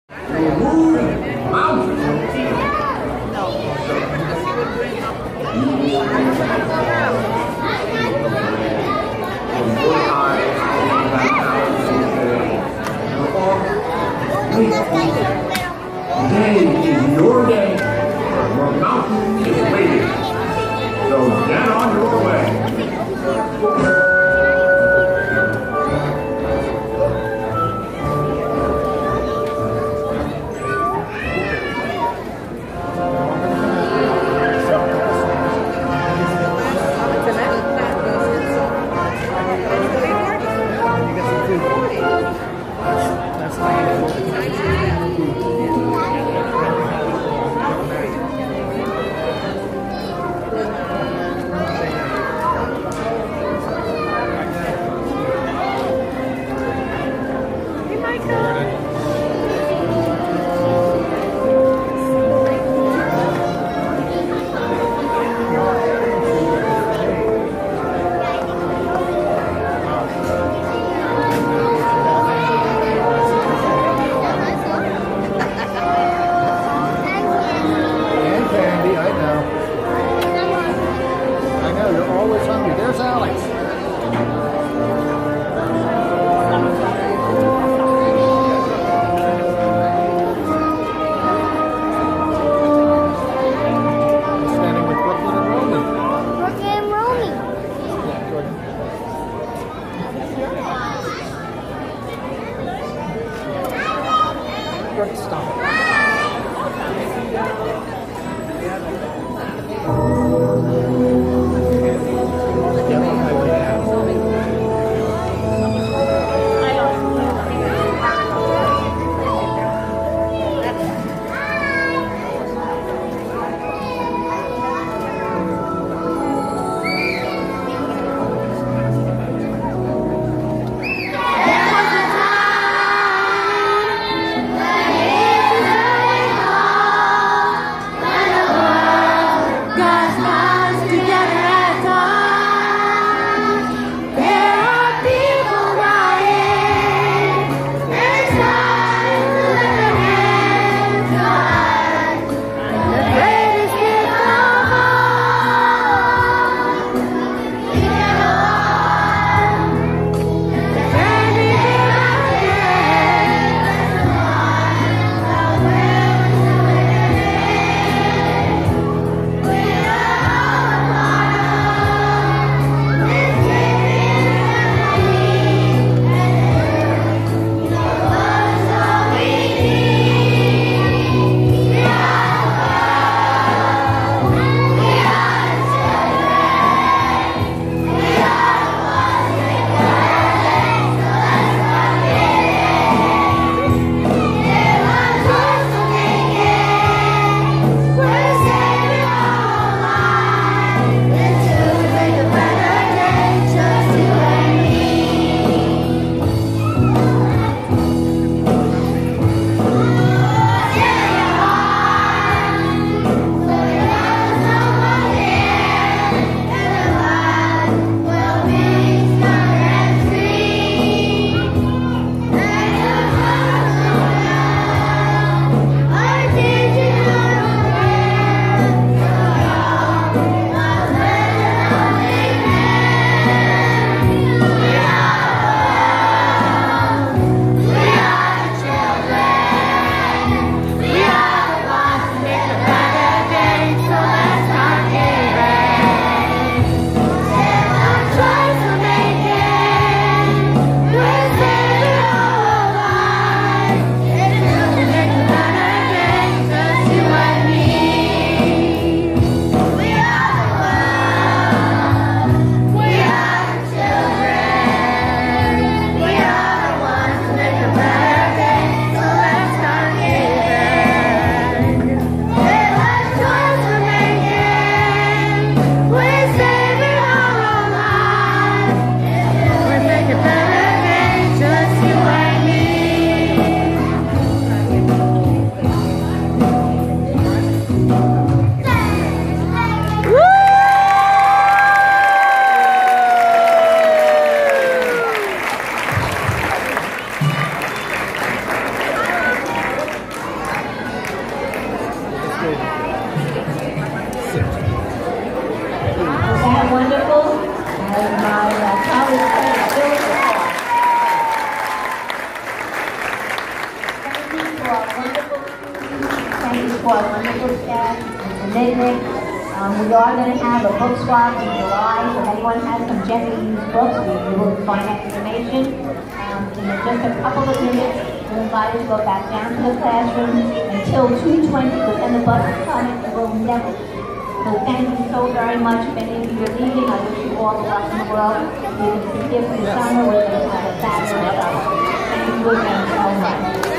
Today is your day. Your mountain is waiting. So get on your way. Happy for a wonderful staff and Nick. We are going to have a book swap in July, so if anyone has some gently used books, we will find that information. In just a couple of minutes, we'll invite you to go back down to the classroom until 2:20, but then the bus is coming and we'll never. So thank you so very much. If any of you are leaving, I wish you all the luck in the world. You can be here for the summer. We're going to have a fabulous summer. Thank you again so much.